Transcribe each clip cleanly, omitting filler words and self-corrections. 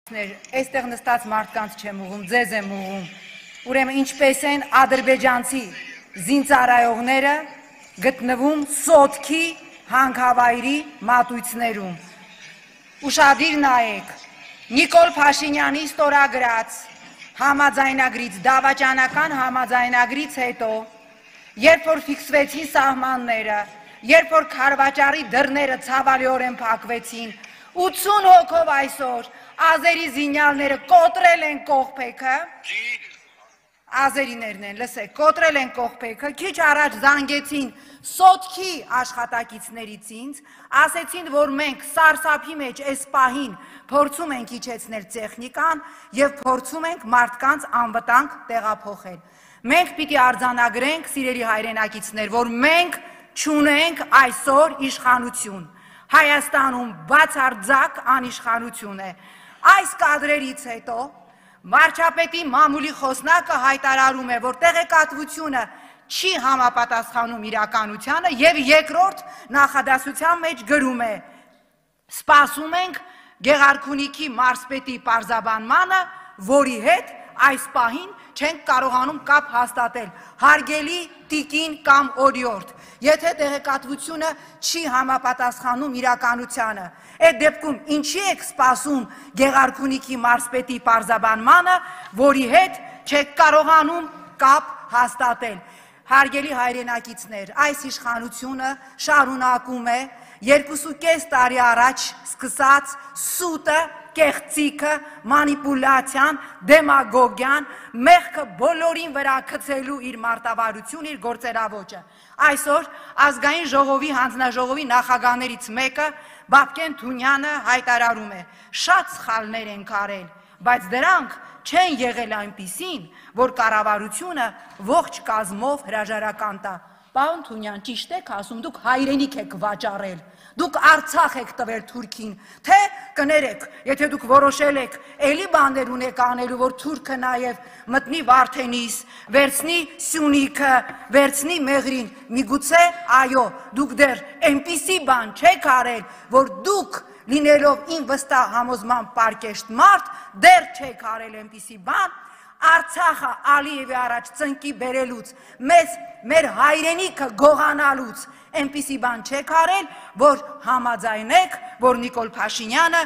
Այստեղ նստած մարդկանց չեմ ուղում, ձեզ եմ ուղում, ուրեմն ինչպես են ադրբեջանցի զինծառայողները գտնվում Սոտքի հանքավայրի մատույցներում։ Ուշադիր նայեք, Նիկոլ Փաշինյանի ստորագրած համաձայնագրից, դավաճանական համաձայնագրից հետո, երբ որ ֆիքսվեցին սահմանները, երբ որ Քարվաճարի դռները ցավալիորեն փակվեցին, 80 հոգով այսօր Ազերի զինյալները կոտրել են կողպեքը, ազերիներն են, լսեք, կոտրել են կողպեքը, քիչ առաջ զանգեցին Սոտքի աշխատակիցներից ինձ, ասեցին, որ մենք սարսափի մեջ այս պահին փորձում ենք իջեցնել տեխնիկան և փորձում ենք մարդկանց անվտանգ տեղափոխել։ Մենք պիտի արձանագրենք, սիրելի հայրենակիցներ, որ մենք չունենք այսօր իշխանություն։ Հայաստանում բացարձակ անիշխանություն է։ Այս կադրերից հետո վարչապետի մամուլի խոսնակը հայտարարում է, որ տեղեկատվությունը չի համապատասխանում իրականությանը և երկրորդ նախադասության մեջ գրում է. սպասում ենք Գեղարքունիքի մարզպետի պարզաբանմանը, որի հետ այս պահին չենք կարողանում կապ հաստատել, հարգելի տիկին կամ օրիորդ, եթե տեղեկատվությունը չի համապատասխանում իրականությանը, այդ դեպքում ինչի եք սպասում Գեղարքունիքի մարզպետի պարզաբանմանը, որի հետ չեք կարողանում կապ հաստատել։ Հարգելի հայրենակիցներ, այս իշխանությունը շարունակում է 2.5 տարի առաջ սկսած սուտը, կեղծիքը, մանիպուլյացիան, դեմագոգիան, մեղքը բոլորին վրա գցելու իր մարտավարությունը, իր գործելավոճը։ Այսօր ազգային ժողովի հանձնաժողովի նախագահներից մեկը Բաբկեն Թունյանը հայտարարում է. շատ սխալներ ենք արել, բայց դրանք չեն եղել այնպիսին, որ կառավարությունը ողջ կազմով հրաժարական տա։ Պարոն Թունյան, ճիշտ եք ասում, դուք հայրենիք եք վաճառել, դուք Արցախ եք տվել Թուրքին, թե կներեք, եթե դուք որոշել եք էլի բաներ ունեք անելու, որ Թուրքը նաև մտնի Վարդենիս, վերցնի Սյունիքը, վերցնի Մեղրին, միգուցե այո, դուք դեռ այնպիսի բան չեք արել, որ դուք լինելով ին վստահ համոզման պարկեշտ մարդ, դեռ չեք արել այնպիսի բան, Արցախը Ալիևի առաջ ծնկի բերելուց, մեր հայրենիքը գողանալուց, այնպիսի բան չեք արել, որ համաձայնեք, որ Նիկոլ Փաշինյանը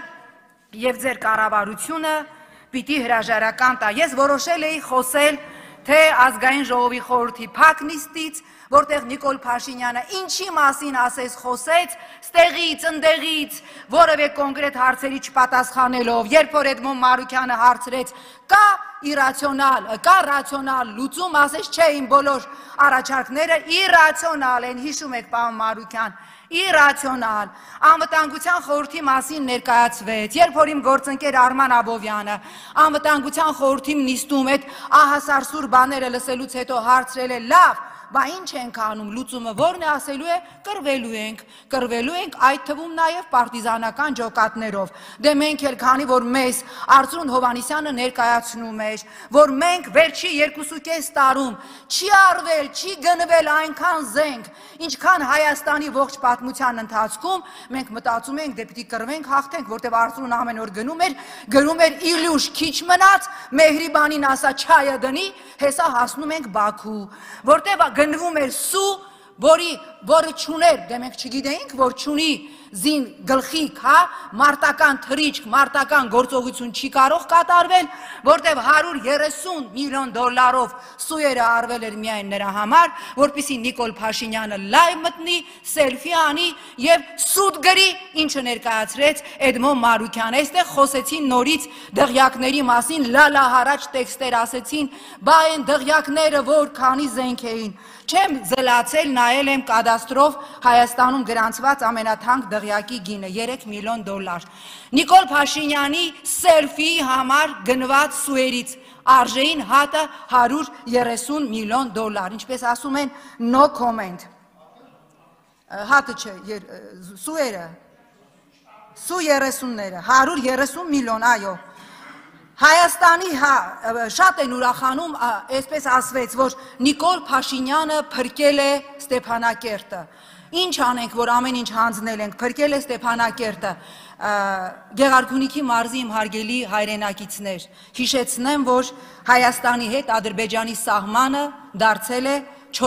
և ձեր կառավարությունը պիտի հրաժարական տա։ Ես որոշել էի խոսել թե ազգային ժողովի խորհրդի փակ նիստից, որտեղ Նիկոլ Փաշինյանը ինչի մասին ասես խոսեց, ստեղից, ընդեղից, որևէ կոնկրետ հարցերի չպատասխանելով, երբ որ Էդմոն Մարուկյանը հարցրեց, կա իրացիոնալ, կա ռացիոնալ լուծում, ասես չէ, իմ բոլոր առաջարկները իրացիոնալ են, հիշում եք պարոն Մարուկյան, իրացիոնալ, անվտանգության խորհրդի մասին ներկայացվեց, երբ որ իմ գործընկեր Արման Աբովյանը անվտանգության խորհրդի նիստում այդ ահասարսուր բաները լսելուց հետո հարցրել է, լավ, բա ինչ ենք անում, լուծումը որն է, ասելու է, կռվելու ենք այդ թվում նաև պարտիզանական ջոկատներով։ Դե մենք էլ քանի որ մեզ Արծրուն Հովհաննիսյանը ներկայացնում էր, որ մենք վերջի 2.5 տարում չի արվել, չի գնվել այնքան զենք, ինչքան Հայաստանի ողջ պատմության ընթացքում, մենք մտածում ենք, դե պիտի կռվենք, հաղթենք, որտեղ Արծրուն ամեն օր գրում էր Իլյուշ քիչ մնաց, Մեհրիբանին ասա չայը դնի, հեսա հասնում ենք Բաքու, որտեղ գնվում էր սու, որը չուներ, դե մենք չգիտեինք, որ չունի զին գլխիկ, մարտական թռիչք, մարտական գործողություն չի կարող կատարվել, որտև 130 միլիոն դոլարով սուերը արվել էր միայն նրա համար, որպեսզի Նիկոլ Փաշինյանը լայվ մտնի, սելֆի անի և սուտ գրի, ինչը ներկայացրեց Էդմոն Մարուկյանը։ Այստեղ խոսեցին նորից դղյակների մասին, լալահարաճ տեքստեր ասեցին, բա այն դղյակները որ քանի զենք էին։ Չեմ զլացել, նայել եմ կադաստրով Հայաստանում գրանցված ամենաթանկ դղյակի գինը 3 միլիոն դոլար։ Նիկոլ Փաշինյանի սելֆիի համար գնված սուերից արժեին հատը 130 միլիոն դոլար, ինչպես ասում են no comment։ Հատը չէ, սուերը, սու 30-ները, 130 միլիոն, այո։ Հայաստանի շատ են ուրախանում, այսպես ասվեց, որ Նիկոլ Փաշինյանը փրկել է Ստեփանակերտը։ Ինչ անենք, որ ամեն ինչ հանձնել ենք, փրկել է Ստեփանակերտը, Գեղարքունիքի մարզի իմ հարգելի հայրենակիցներ, հիշեցնեմ, որ Հայաստանի հետ Ադրբեջանի սահմանը դարձել է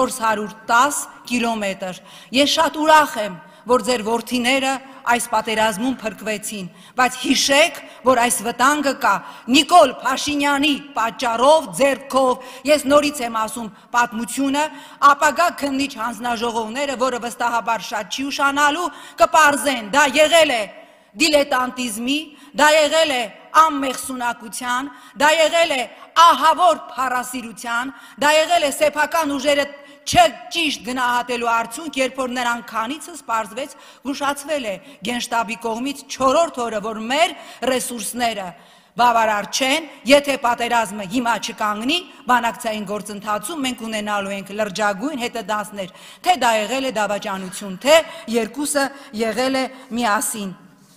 410 կիլոմետր։ Ես շատ ուրախ եմ, որ ձեր որդիները այս պատերազմում փրկվեցին, բայց հիշեք, որ այս վտանգը կա Նիկոլ Փաշինյանի պատճառով, ձեռքով, ես նորից եմ ասում պատմությունը, ապագա քննիչ հանձնաժողովները, որը վստահաբար շատ չի ուշանալու, կպարզեն, դա եղել է դիլետանտիզմի, դա եղել է անմեղսունակության, դա եղել է ահավոր փառասիրության, դա եղել է սեփական ուժերը չճիշտ գնահատելու արդյունք, երբ որ նրան քանիցս պարզվեց, զգուշացվել է Գենշտաբի կողմից 4-րդ օրը, որ մեր ռեսուրսները բավարար չեն, եթե պատերազմը հիմա չկանգնի, բանակցային գործընթացում մենք ունենալու ենք լրջագույն հետադարձներ, թե դա եղել է դավաճանություն, թե երկուսը եղել է միասին։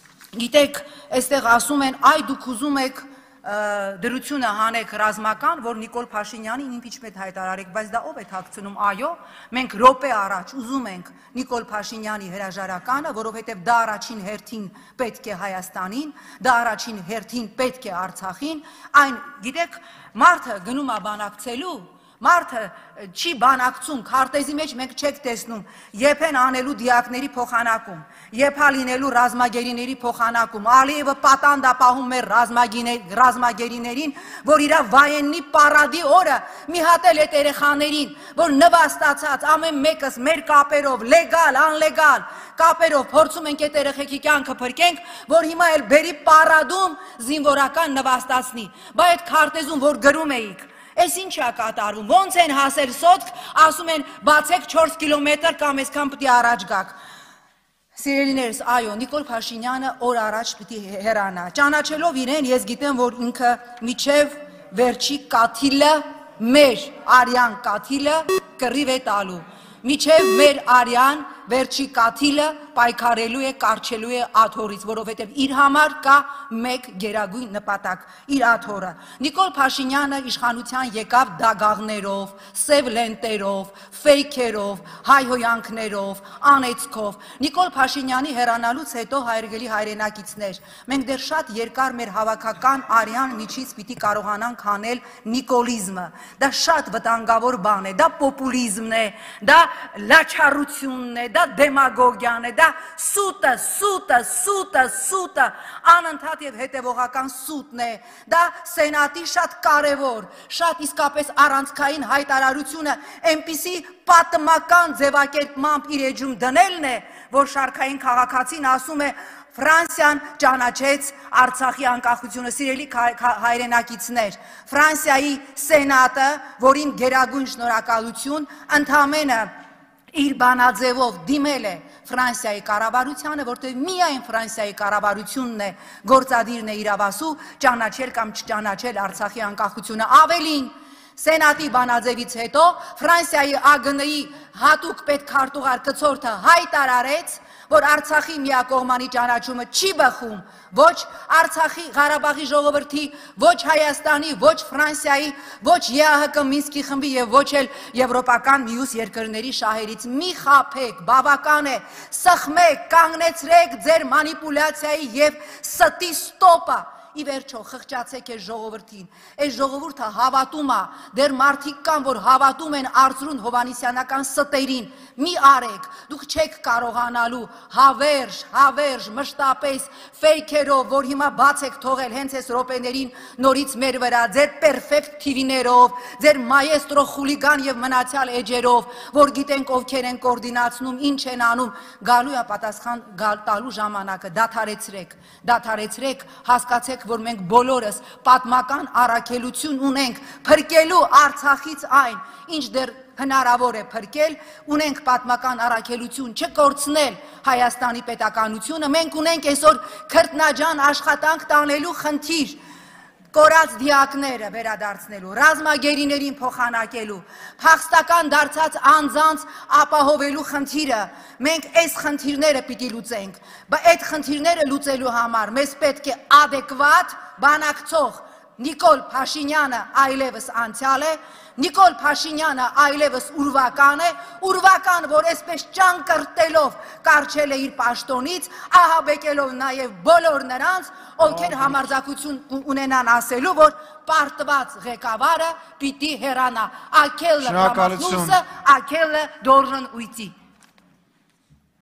Գիտեք, այստեղ ասում են, այ դուք ուզում եք դրությունը հանեք ռազմական, որ Նիկոլ Փաշինյանին իմպիչմենտ հայտարարեք, բայց դա ով է թաքցնում, այո, մենք րոպե առաջ ուզում ենք Նիկոլ Փաշինյանի հրաժարականը, որովհետև դա առաջին հերթին պետք է Հայաստանին, դա առաջին հերթին պետք է Արցախին, այն, գիտեք, մարդը գնում է բանակցելու, մարդը չի բանակցում, քարտեզի մեջ մենք չեք տեսնում, երբ են անելու դիակների փոխանակում, երբ լինելու ռազմագերիների փոխանակում, Ալիևը պատանդ է պահում մեր ռազմագերիներին, որ իր վայեննի պարադի օրը մի հատել այդ երեխաներին, որ նվաստացած ամեն մեկս մեր կապերով, լեգալ, անլեգալ կապերով փորձում ենք այդ երեխեքի կյանքը փրկենք, որ հիմա էլ բերի պարադում զինվորական նվաստացնի, բայց այդ քարտեզում որ գրում էիք, Այս ինչ է կատարվում, ոնց են հասել սոտք, ասում են բացեք 4 կիլոմետր կամ այսքան պիտի առաջ գաք։ Սիրելիներս, այո, Նիկոլ Փաշինյանը օր առաջ պիտի հեռանա։ Ճանաչելով իրեն, ես գիտեմ, որ ինքը միջև վերջի կաթիլը, մեր արյան կաթիլը կռիվ է տալու։ Միջև մեր արյան վերջի կաթիլը պայքարելու է, կառչելու է աթոռից, որովհետև իր համար կա մեկ գերագույն նպատակ, իր աթոռը։ Նիկոլ Փաշինյանը իշխանության եկավ դագաղներով, սև լենտերով, ֆեյքերով, հայհոյանքներով, անեծքով։ Նիկոլ Փաշինյանի հեռանալուց հետո հարգելի հայրենակիցներ, մենք դեռ շատ երկար մեր հավաքական արյան միջից պիտի կարողանանք հանել նիկոլիզմը։ Դա շատ վտանգավոր բան է, դա պոպուլիզմն է, դա լաչառությունն է, դա դեմագոգիան է, դա սուտը, անընդհատ եւ հետեւողական սուտն է, դա սենատի շատ կարևոր, շատ իսկապես առանցքային հայտարարությունը այնպիսի պատմական ձևակերպմամբ իր էջում դնելն է, որ շարքային քաղաքացին ասում է Ֆրանսիան ճանաչեց Արցախի անկախությունը, սիրելի հայրենակիցներ, Ֆրանսիայի սենատը, որին գերագույն շնորհակալություն, ընդամենը իր բանաձևով դիմել է Ֆրանսիայի կառավարությանը, որտեղ միայն Ֆրանսիայի կառավարությունն է գործադիրն է իրավասու ճանաչել կամ չճանաչել Արցախի անկախությունը։ Ավելին, Սենատի բանաձևից հետո Ֆրանսիայի ԱԳՆ-ի հատուկ պետքարտուղար կցորդը հայտարարեց, որ Արցախի միակողմանի ճանաչումը չի բխում ոչ Արցախի Ղարաբաղի ժողովրդի, ոչ Հայաստանի, ոչ Ֆրանսիայի, ոչ ԵԱՀԿ Մինսկի խմբի եւ ոչ էլ եվրոպական մյուս երկրների շահերից։ Մի խաբեք, բավական է, սխմեք, կանգնեցրեք ձեր մանիպուլյացիայի եւ ստի ստոպը։ Ի վերջո խղճացեք այս ժողովրդին, այս ժողովուրդը հավատում է, դեռ մարդիկ կան, որ հավատում են Արծրուն Հովհաննիսյանական ստերին, մի արեք, դուք չեք կարողանալու հավերժ, մշտապես ֆեյքերով, որ հիմա բաց եք թողել հենց այս րոպեներին նորից մեր վրա, ձեր պերֆեկտ թիվիներով, ձեր մայեստրո խուլիգան եւ մնացյալ էջերով, որ գիտենք ովքեր են կոորդինացնում, ինչ են անում, գալու է պատասխան տալու ժամանակը, դադարեցրեք, հասկացեք, որ մենք բոլորս պատմական առաքելություն ունենք փրկելու Արցախից այն, ինչ դեռ հնարավոր է փրկել, ունենք պատմական առաքելություն չկորցնել Հայաստանի պետականությունը, մենք ունենք այսօր քրտնաջան աշխատանք տանելու խնդիր, կորած դիակները վերադարձնելու, ռազմագերիներին փոխանակելու, փախստական դարձած անձանց ապահովելու խնդիրը, մենք այս խնդիրները պիտի լուծենք, բայց այդ խնդիրները լուծելու համար մեզ պետք է adekvat բանակցող Նիկոլ Փաշինյանը այլևս անցյալ է, Նիկոլ Փաշինյանը այլևս ուրվական է, ուրվական, որ այսպես ճանկրտելով կարճել է իր պաշտոնից, ահաբեկելով նաև բոլոր նրանց, ովքեր համարձակություն ունենան ասելու, որ պարտված ղեկավարը պիտի հեռանա, ակելը Ռամասնուսը, ակելը Դորժն ուйти։